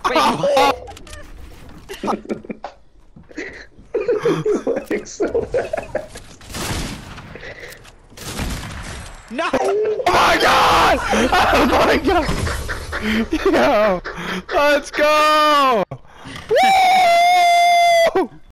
Like so bad. No! Oh my god! Oh my god! Yo! Let's go!